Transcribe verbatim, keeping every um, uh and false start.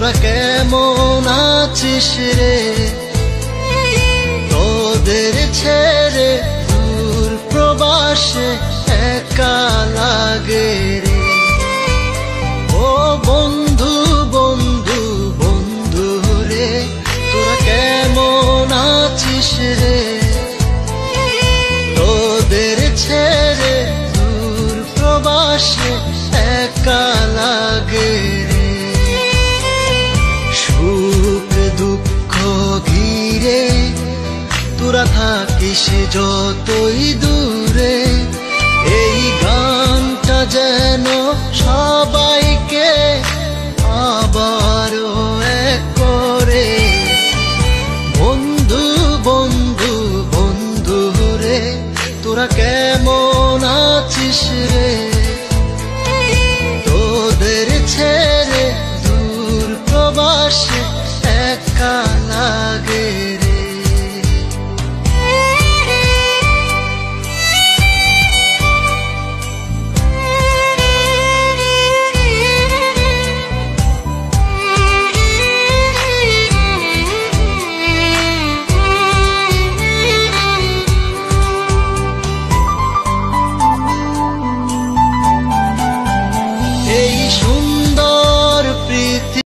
তোরা কেমন আছিস রে? তোদের ছেড়ে দূর প্রবাসে একা লাগে রে। ও বন্ধু বন্ধু বন্ধু রে, তোরা কেমন আছিস রে? তোদের ছেড়ে দূর প্রবাসে একা লাগে রে। সুখ দুঃখ ঘিরে তোরা থাকিস যতই দূরে,